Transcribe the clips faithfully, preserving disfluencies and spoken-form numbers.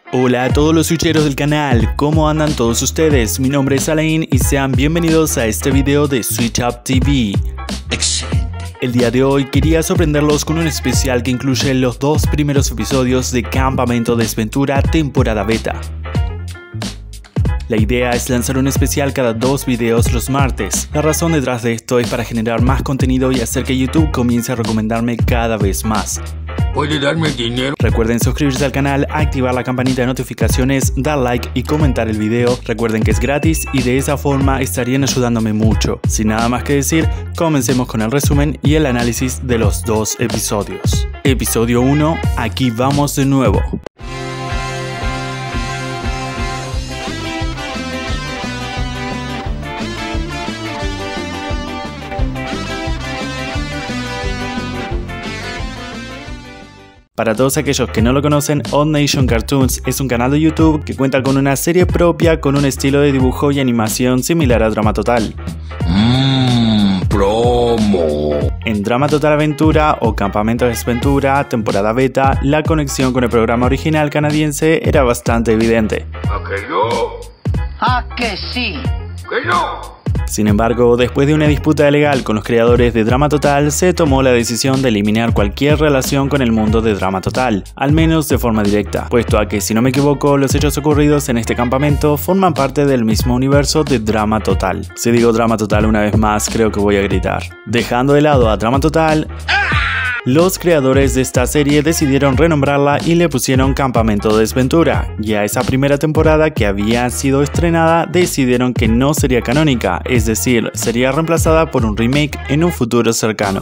Hola a todos los switcheros del canal, ¿cómo andan todos ustedes? Mi nombre es Alain y sean bienvenidos a este video de Switch Up T V. Excelente. El día de hoy quería sorprenderlos con un especial que incluye los dos primeros episodios de Campamento Desventura temporada beta. La idea es lanzar un especial cada dos videos los martes. La razón detrás de esto es para generar más contenido y hacer que YouTube comience a recomendarme cada vez más. ¿Puede darme dinero? Recuerden suscribirse al canal, activar la campanita de notificaciones, dar like y comentar el video. Recuerden que es gratis y de esa forma estarían ayudándome mucho. Sin nada más que decir, comencemos con el resumen y el análisis de los dos episodios. Episodio uno, aquí vamos de nuevo. Para todos aquellos que no lo conocen, Odd Nation Cartoons es un canal de YouTube que cuenta con una serie propia con un estilo de dibujo y animación similar a Drama Total. Mmm, promo. En Drama Total Aventura o Campamento Desventura, temporada beta, la conexión con el programa original canadiense era bastante evidente. ¿A que no? ¿A que sí? ¿Que no? Sin embargo, después de una disputa legal con los creadores de Drama Total, se tomó la decisión de eliminar cualquier relación con el mundo de Drama Total, al menos de forma directa, puesto a que, si no me equivoco, los hechos ocurridos en este campamento forman parte del mismo universo de Drama Total. Si digo Drama Total una vez más, creo que voy a gritar. Dejando de lado a Drama Total, los creadores de esta serie decidieron renombrarla y le pusieron Campamento Desventura, y a esa primera temporada que había sido estrenada decidieron que no sería canónica, es decir, sería reemplazada por un remake en un futuro cercano.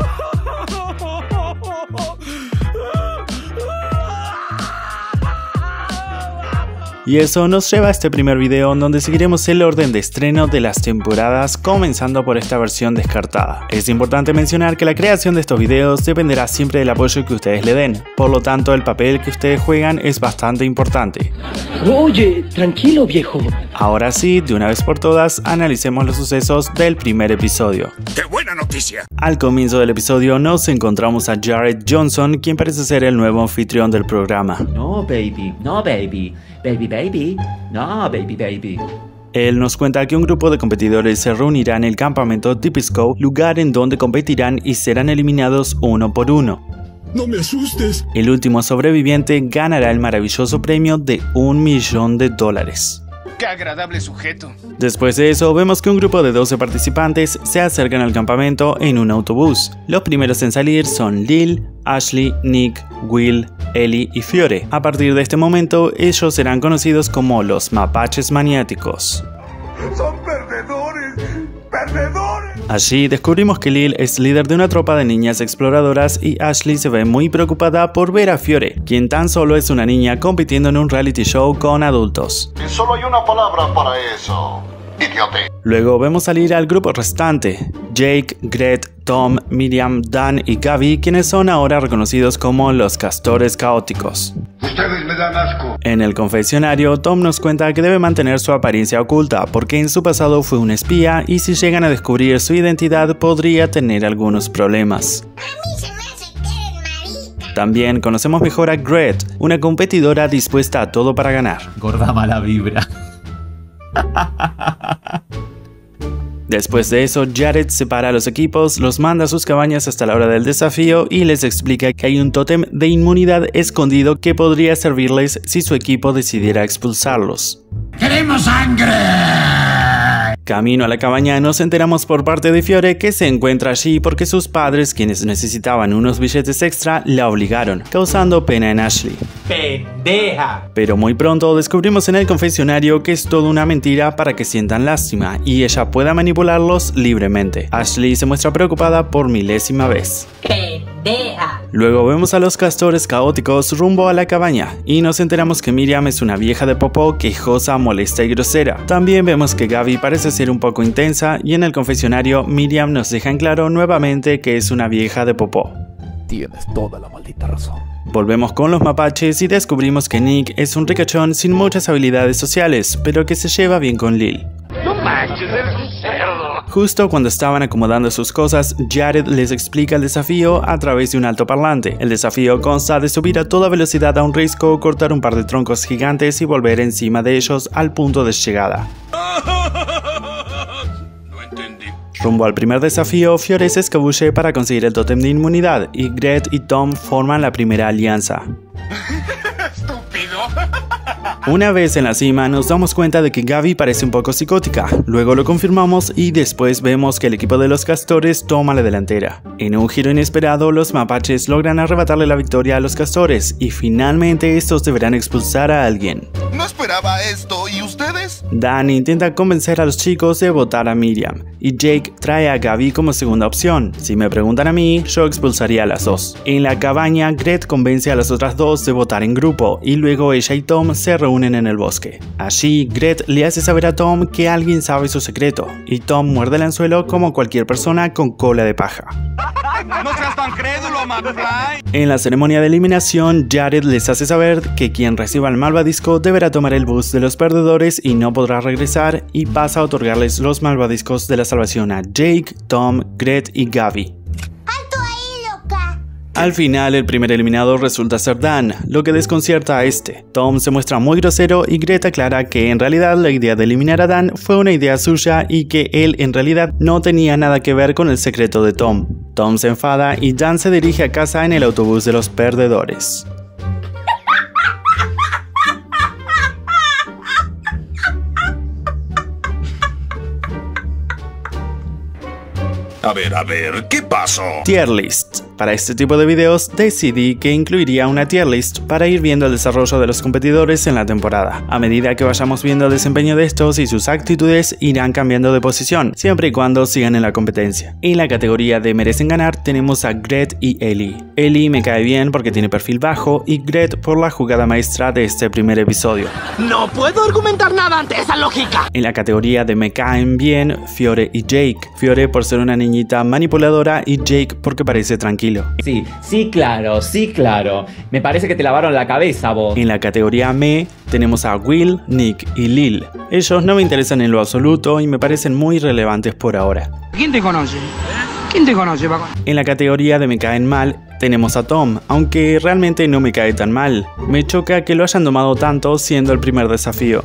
Y eso nos lleva a este primer video en donde seguiremos el orden de estreno de las temporadas, comenzando por esta versión descartada. Es importante mencionar que la creación de estos videos dependerá siempre del apoyo que ustedes le den, por lo tanto el papel que ustedes juegan es bastante importante. Oye, tranquilo viejo. Ahora sí, de una vez por todas, analicemos los sucesos del primer episodio. ¡Qué buena noticia! Al comienzo del episodio nos encontramos a Jared Johnson, quien parece ser el nuevo anfitrión del programa. No, baby, no, baby. Baby, baby, no, baby, baby. Él nos cuenta que un grupo de competidores se reunirá en el campamento Tipisco, lugar en donde competirán y serán eliminados uno por uno. ¡No me asustes! El último sobreviviente ganará el maravilloso premio de un millón de dólares. ¡Qué agradable sujeto! Después de eso, vemos que un grupo de doce participantes se acercan al campamento en un autobús. Los primeros en salir son Lil, Ashley, Nick, Will, Ellie y Fiore. A partir de este momento, ellos serán conocidos como los mapaches maniáticos. ¡Son perdedores! ¡Perdedores! Allí descubrimos que Lil es líder de una tropa de niñas exploradoras y Ashley se ve muy preocupada por ver a Fiore, quien tan solo es una niña compitiendo en un reality show con adultos. Y solo hay una palabra para eso: idiote. Luego vemos salir al grupo restante: Jake, Gret, Tom, Miriam, Dan y Gaby, quienes son ahora reconocidos como los castores caóticos. Ustedes me dan asco. En el confesionario, Tom nos cuenta que debe mantener su apariencia oculta porque en su pasado fue un espía y si llegan a descubrir su identidad podría tener algunos problemas. También conocemos mejor a Gret, una competidora dispuesta a todo para ganar. Gorda mala vibra. Después de eso, Jared separa a los equipos, los manda a sus cabañas hasta la hora del desafío y les explica que hay un tótem de inmunidad escondido que podría servirles si su equipo decidiera expulsarlos. ¡Queremos sangre! Camino a la cabaña nos enteramos por parte de Fiore que se encuentra allí porque sus padres, quienes necesitaban unos billetes extra, la obligaron, causando pena en Ashley. ¡Pendeja! Pero muy pronto descubrimos en el confesionario que es toda una mentira para que sientan lástima y ella pueda manipularlos libremente. Ashley se muestra preocupada por milésima vez. ¡Pendeja! Luego vemos a los castores caóticos rumbo a la cabaña y nos enteramos que Miriam es una vieja de popó quejosa, molesta y grosera. También vemos que Gaby parece ser un poco intensa y en el confesionario Miriam nos deja en claro nuevamente que es una vieja de popó. Tienes toda la maldita razón. Volvemos con los mapaches y descubrimos que Nick es un ricachón sin muchas habilidades sociales, pero que se lleva bien con Lil. ¡No manches, eres un cerdo! Justo cuando estaban acomodando sus cosas, Jared les explica el desafío a través de un altoparlante. El desafío consta de subir a toda velocidad a un risco, cortar un par de troncos gigantes y volver encima de ellos al punto de llegada. No entendí. Rumbo al primer desafío, Fiore se escabulle para conseguir el tótem de inmunidad y Gret y Tom forman la primera alianza. ¡Estúpido! Una vez en la cima nos damos cuenta de que Gabi parece un poco psicótica, luego lo confirmamos y después vemos que el equipo de los castores toma la delantera. En un giro inesperado, los mapaches logran arrebatarle la victoria a los castores y finalmente estos deberán expulsar a alguien. No esperaba esto, ¿y ustedes? Dan intenta convencer a los chicos de votar a Miriam y Jake trae a Gabi como segunda opción. Si me preguntan a mí, yo expulsaría a las dos. En la cabaña, Gret convence a las otras dos de votar en grupo y luego ella y Tom se reúnen en el bosque. Allí, Gret le hace saber a Tom que alguien sabe su secreto y Tom muerde el anzuelo como cualquier persona con cola de paja. ¡No seas tan crédulo, McFly! En la ceremonia de eliminación, Jared les hace saber que quien reciba el malvadisco deberá tomar el bus de los perdedores y no podrá regresar, y pasa a otorgarles los malvadiscos de la salvación a Jake, Tom, Gret y Gabi. Al final, el primer eliminado resulta ser Dan, lo que desconcierta a este. Tom se muestra muy grosero y Gret aclara que en realidad la idea de eliminar a Dan fue una idea suya y que él en realidad no tenía nada que ver con el secreto de Tom. Tom se enfada y Dan se dirige a casa en el autobús de los perdedores. A ver, a ver, ¿qué pasó? Tier list. Para este tipo de videos decidí que incluiría una tier list para ir viendo el desarrollo de los competidores en la temporada. A medida que vayamos viendo el desempeño de estos y sus actitudes irán cambiando de posición, siempre y cuando sigan en la competencia. En la categoría de merecen ganar tenemos a Gret y Ellie. Ellie me cae bien porque tiene perfil bajo y Gret por la jugada maestra de este primer episodio. No puedo argumentar nada ante esa lógica. En la categoría de me caen bien, Fiore y Jake. Fiore por ser una niñita manipuladora y Jake porque parece tranquilo. Sí, sí, claro, sí, claro. Me parece que te lavaron la cabeza, vos. En la categoría me tenemos a Will, Nick y Lil. Ellos no me interesan en lo absoluto y me parecen muy relevantes por ahora. ¿Quién te conoce? ¿Quién te conoce, Paco? En la categoría de me caen mal tenemos a Tom, aunque realmente no me cae tan mal. Me choca que lo hayan domado tanto siendo el primer desafío.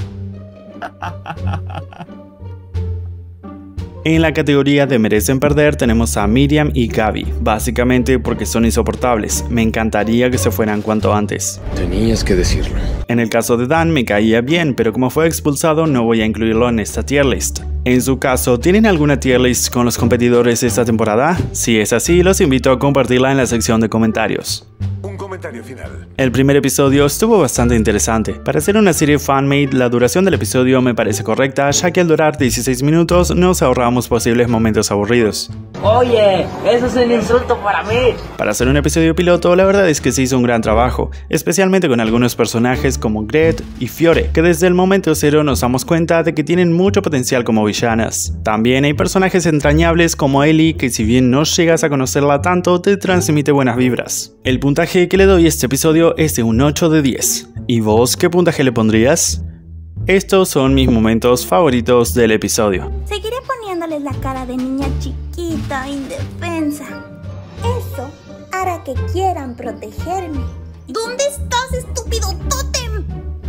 En la categoría de merecen perder tenemos a Miriam y Gabi, básicamente porque son insoportables, me encantaría que se fueran cuanto antes. Tenías que decirlo. En el caso de Dan me caía bien, pero como fue expulsado no voy a incluirlo en esta tier list. En su caso, ¿tienen alguna tier list con los competidores esta temporada? Si es así, los invito a compartirla en la sección de comentarios. Un comentario final. El primer episodio estuvo bastante interesante. Para ser una serie fan-made, la duración del episodio me parece correcta, ya que al durar dieciséis minutos nos ahorramos posibles momentos aburridos. Oye, eso es un insulto para mí. Para hacer un episodio piloto, la verdad es que se hizo un gran trabajo, especialmente con algunos personajes como Gret y Fiore, que desde el momento cero nos damos cuenta de que tienen mucho potencial como villanas. También hay personajes entrañables como Ellie, que si bien no llegas a conocerla tanto, te transmite buenas vibras. El puntaje que le doy a este episodio es de un ocho de diez. ¿Y vos qué puntaje le pondrías? Estos son mis momentos favoritos del episodio. Seguiré poniéndoles la cara de niña chiquita, indefensa. Eso hará que quieran protegerme. ¿Dónde estás, estúpido tótem?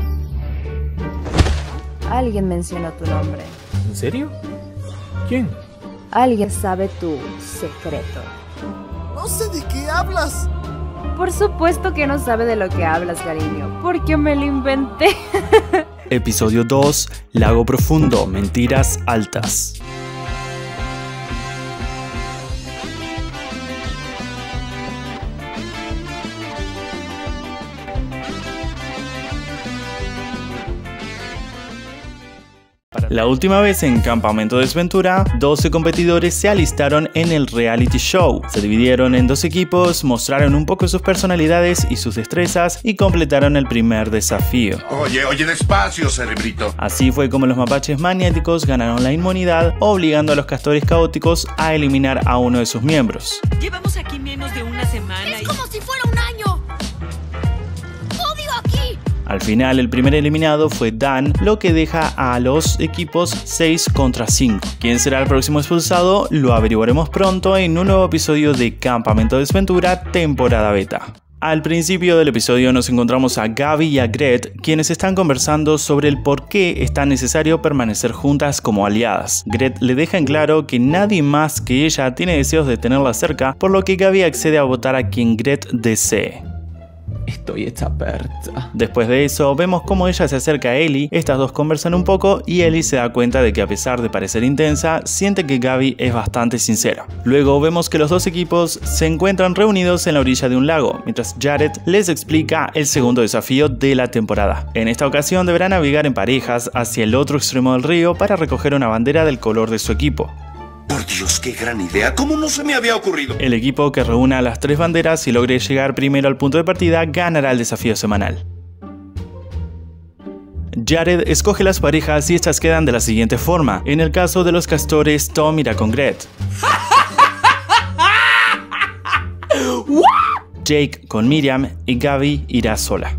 Alguien mencionó tu nombre. ¿En serio? ¿Quién? Alguien sabe tu secreto. No sé de qué hablas. Por supuesto que no sabe de lo que hablas, cariño, porque me lo inventé. Episodio dos, Lago Profundo, Mentiras Altas. La última vez en Campamento Desventura, doce competidores se alistaron en el reality show. Se dividieron en dos equipos, mostraron un poco sus personalidades y sus destrezas y completaron el primer desafío. Oye, oye, despacio, cerebrito. Así fue como los mapaches maniáticos ganaron la inmunidad, obligando a los castores caóticos a eliminar a uno de sus miembros. Llevamos aquí menos de una semana. Es y... como si fuera un año. ¡Odio aquí! Al final, el primer eliminado fue Dan, lo que deja a los equipos seis contra cinco. ¿Quién será el próximo expulsado? Lo averiguaremos pronto en un nuevo episodio de Campamento Desventura, temporada beta. Al principio del episodio nos encontramos a Gabi y a Gret, quienes están conversando sobre el por qué es tan necesario permanecer juntas como aliadas. Gret le deja en claro que nadie más que ella tiene deseos de tenerla cerca, por lo que Gabi accede a votar a quien Gret desee. Estoy hecha percha. Después de eso, vemos cómo ella se acerca a Ellie, estas dos conversan un poco y Ellie se da cuenta de que a pesar de parecer intensa, siente que Gabi es bastante sincera. Luego vemos que los dos equipos se encuentran reunidos en la orilla de un lago, mientras Jared les explica el segundo desafío de la temporada. En esta ocasión deberán navegar en parejas hacia el otro extremo del río para recoger una bandera del color de su equipo. Por Dios, qué gran idea. ¿Cómo no se me había ocurrido? El equipo que reúna las tres banderas y logre llegar primero al punto de partida ganará el desafío semanal. Jared escoge las parejas y estas quedan de la siguiente forma. En el caso de los castores, Tom irá con Gret. Jake con Miriam y Gabi irá sola.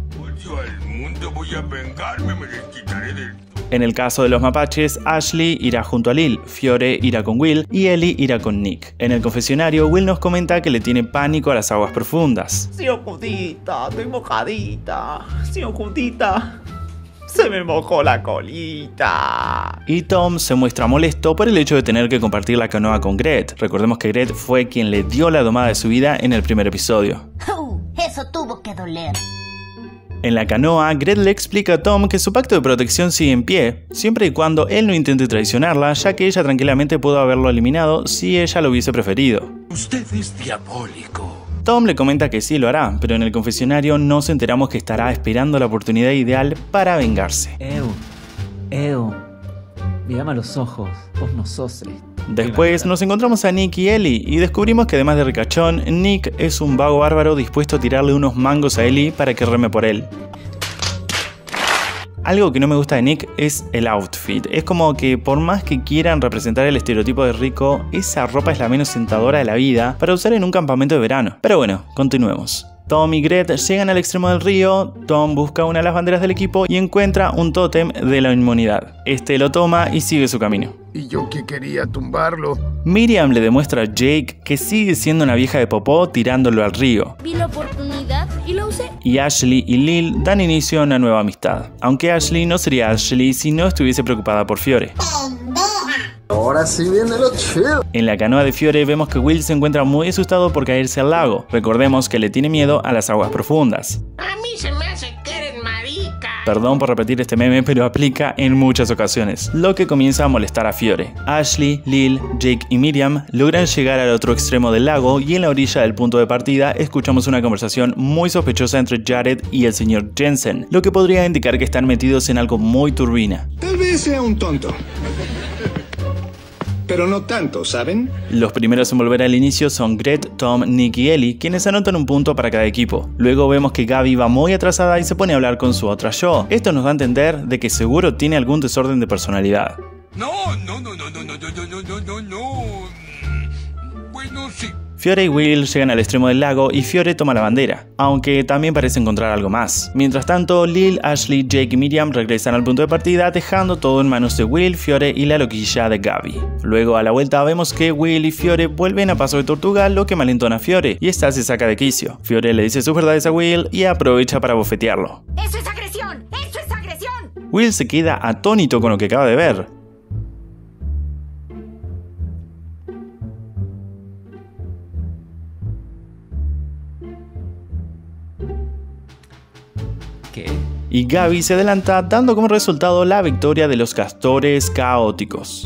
En el caso de los mapaches, Ashley irá junto a Lil, Fiore irá con Will y Ellie irá con Nick. En el confesionario, Will nos comenta que le tiene pánico a las aguas profundas. Señor Juntita, estoy mojadita. Señor Juntita, se me mojó la colita. Y Tom se muestra molesto por el hecho de tener que compartir la canoa con Gret. Recordemos que Gret fue quien le dio la domada de su vida en el primer episodio. Uh, eso tuvo que doler. En la canoa, Gret le explica a Tom que su pacto de protección sigue en pie, siempre y cuando él no intente traicionarla, ya que ella tranquilamente pudo haberlo eliminado si ella lo hubiese preferido. Usted es diabólico. Tom le comenta que sí lo hará, pero en el confesionario nos enteramos que estará esperando la oportunidad ideal para vengarse. Eu, eu, mírame a los ojos, vos no sos esto. Después nos encontramos a Nick y Ellie y descubrimos que además de ricachón, Nick es un vago bárbaro dispuesto a tirarle unos mangos a Ellie para que reme por él. Algo que no me gusta de Nick es el outfit. Es como que por más que quieran representar el estereotipo de rico, esa ropa es la menos tentadora de la vida para usar en un campamento de verano. Pero bueno, continuemos. Tom y Gret llegan al extremo del río, Tom busca una de las banderas del equipo y encuentra un tótem de la inmunidad. Este lo toma y sigue su camino. Y yo que quería tumbarlo. Miriam le demuestra a Jake que sigue siendo una vieja de popó tirándolo al río. Vi la oportunidad y lo usé. Y Ashley y Lil dan inicio a una nueva amistad. Aunque Ashley no sería Ashley si no estuviese preocupada por Fiore. Ahora sí viene lo chido. En la canoa de Fiore vemos que Will se encuentra muy asustado por caerse al lago. Recordemos que le tiene miedo a las aguas profundas. A mí se me hace que eres marica. Perdón por repetir este meme, pero aplica en muchas ocasiones, lo que comienza a molestar a Fiore. Ashley, Lil, Jake y Miriam logran llegar al otro extremo del lago y en la orilla del punto de partida escuchamos una conversación muy sospechosa entre Jared y el señor Jensen, lo que podría indicar que están metidos en algo muy turbina. Tal vez sea un tonto. Pero no tanto, ¿saben? Los primeros en volver al inicio son Gret, Tom, Nick y Ellie, quienes anotan un punto para cada equipo. Luego vemos que Gabi va muy atrasada y se pone a hablar con su otra yo. Esto nos da a entender de que seguro tiene algún desorden de personalidad. No, no, no, no, no, no, no, no, no, no, no. Bueno, sí. Fiore y Will llegan al extremo del lago y Fiore toma la bandera, aunque también parece encontrar algo más. Mientras tanto, Lil, Ashley, Jake y Miriam regresan al punto de partida, dejando todo en manos de Will, Fiore y la loquilla de Gabi. Luego, a la vuelta, vemos que Will y Fiore vuelven a paso de tortuga, lo que malentona a Fiore, y esta se saca de quicio. Fiore le dice sus verdades a Will y aprovecha para bofetearlo. ¡Eso es agresión! ¡Eso es agresión! Will se queda atónito con lo que acaba de ver. ¿Qué? Y Gabi se adelanta dando como resultado la victoria de los castores caóticos.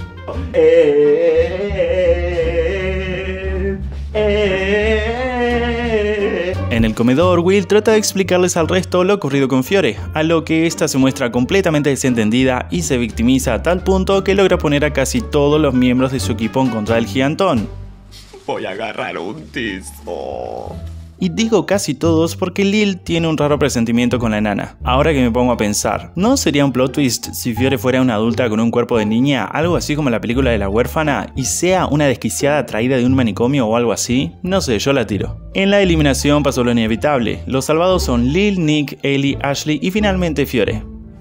En el comedor, Will trata de explicarles al resto lo ocurrido con Fiore, a lo que esta se muestra completamente desentendida y se victimiza a tal punto que logra poner a casi todos los miembros de su equipo en contra del gigantón. Voy a agarrar un tizo. Y digo casi todos porque Lil tiene un raro presentimiento con la enana. Ahora que me pongo a pensar, ¿no sería un plot twist si Fiore fuera una adulta con un cuerpo de niña, algo así como la película de la huérfana, y sea una desquiciada traída de un manicomio o algo así? No sé, yo la tiro. En la eliminación pasó lo inevitable. Los salvados son Lil, Nick, Ellie, Ashley y finalmente Fiore.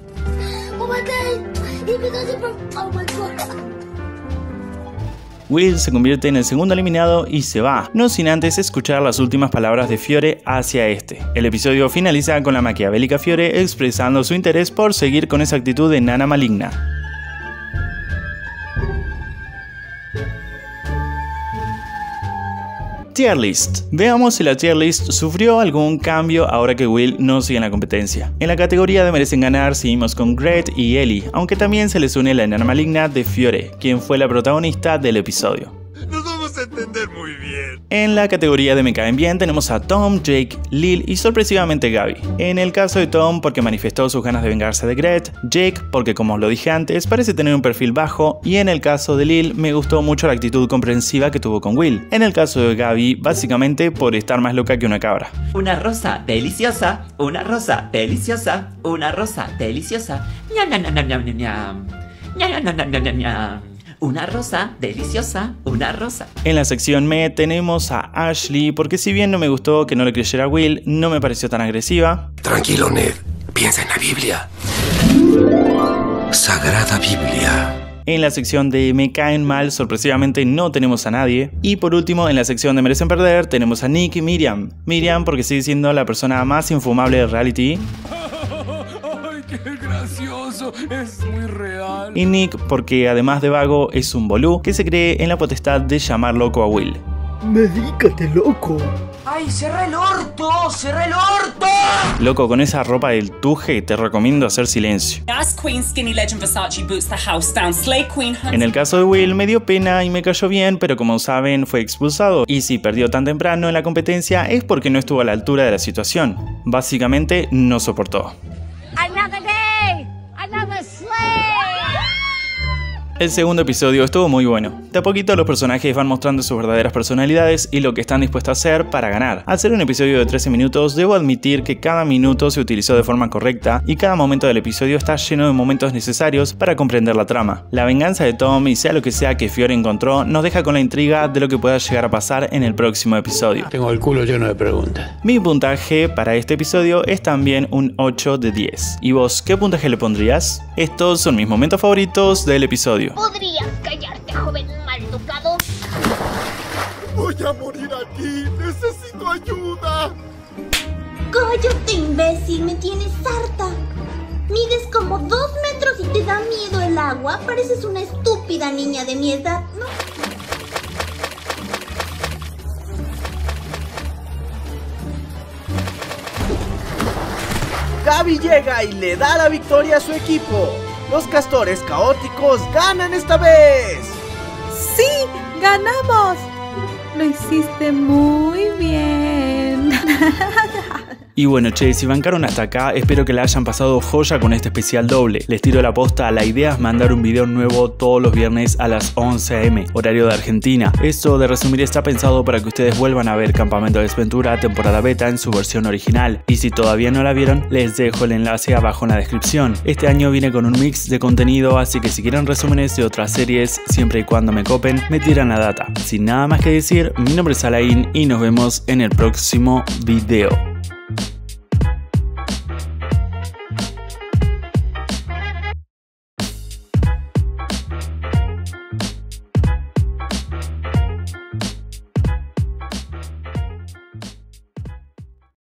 Will se convierte en el segundo eliminado y se va, no sin antes escuchar las últimas palabras de Fiore hacia este. El episodio finaliza con la maquiavélica Fiore expresando su interés por seguir con esa actitud de nana maligna. Tier List. Veamos si la Tier List sufrió algún cambio ahora que Will no sigue en la competencia. En la categoría de merecen ganar seguimos con Gret y Ellie, aunque también se les une la enana maligna de Fiore, quien fue la protagonista del episodio. Nos vamos a entender muy bien. En la categoría de me caen bien tenemos a Tom, Jake, Lil y sorpresivamente Gaby. En el caso de Tom porque manifestó sus ganas de vengarse de Gret, Jake porque como os lo dije antes parece tener un perfil bajo y en el caso de Lil me gustó mucho la actitud comprensiva que tuvo con Will. En el caso de Gaby básicamente por estar más loca que una cabra. Una rosa deliciosa, una rosa deliciosa, una rosa deliciosa. Ñam, ñam, ñam, ñam, ñam, ñam. Ñam, ñam, ñam, ñam, ñam, ñam. Una rosa deliciosa, una rosa. En la sección me tenemos a Ashley porque si bien no me gustó que no le creyera a Will, no me pareció tan agresiva. Tranquilo, Ned. Piensa en la Biblia. Sagrada Biblia. En la sección de me caen mal, sorpresivamente no tenemos a nadie. Y por último, en la sección de merecen perder, tenemos a Nick y Miriam. Miriam porque sigue siendo la persona más infumable del reality. ¡Ay, qué gracioso! Es muy real. Y Nick porque además de vago es un bolú que se cree en la potestad de llamar loco a Will. Medícate, loco. ¡Ay, cerré el orto! ¡Cerré el orto! Loco, con esa ropa del tuje te recomiendo hacer silencio. En el caso de Will me dio pena y me cayó bien, pero como saben fue expulsado. Y si perdió tan temprano en la competencia es porque no estuvo a la altura de la situación. Básicamente no soportó. Another day, another slay. El segundo episodio estuvo muy bueno. De a poquito los personajes van mostrando sus verdaderas personalidades y lo que están dispuestos a hacer para ganar. Al ser un episodio de trece minutos, debo admitir que cada minuto se utilizó de forma correcta y cada momento del episodio está lleno de momentos necesarios para comprender la trama. La venganza de Tom y sea lo que sea que Fiore encontró nos deja con la intriga de lo que pueda llegar a pasar en el próximo episodio. Tengo el culo lleno de preguntas. Mi puntaje para este episodio es también un ocho de diez. ¿Y vos qué puntaje le pondrías? Estos son mis momentos favoritos del episodio. ¿Podrías callarte, joven maleducado? Voy a morir aquí. Necesito ayuda. Cállate, imbécil. Me tienes harta. Mides como dos metros y te da miedo el agua. Pareces una estúpida niña de mi edad, ¿no? Gaby llega y le da la victoria a su equipo. Los castores caóticos ganan esta vez. ¡Sí! ¡Ganamos! Lo hiciste muy bien. Y bueno, che, si bancaron hasta acá, espero que la hayan pasado joya con este especial doble. Les tiro la posta, la idea es mandar un video nuevo todos los viernes a las once a eme, horario de Argentina. Esto de resumir está pensado para que ustedes vuelvan a ver Campamento de Desventura temporada beta en su versión original. Y si todavía no la vieron, les dejo el enlace abajo en la descripción. Este año viene con un mix de contenido, así que si quieren resúmenes de otras series, siempre y cuando me copen, me tiran la data. Sin nada más que decir, mi nombre es Alain y nos vemos en el próximo video.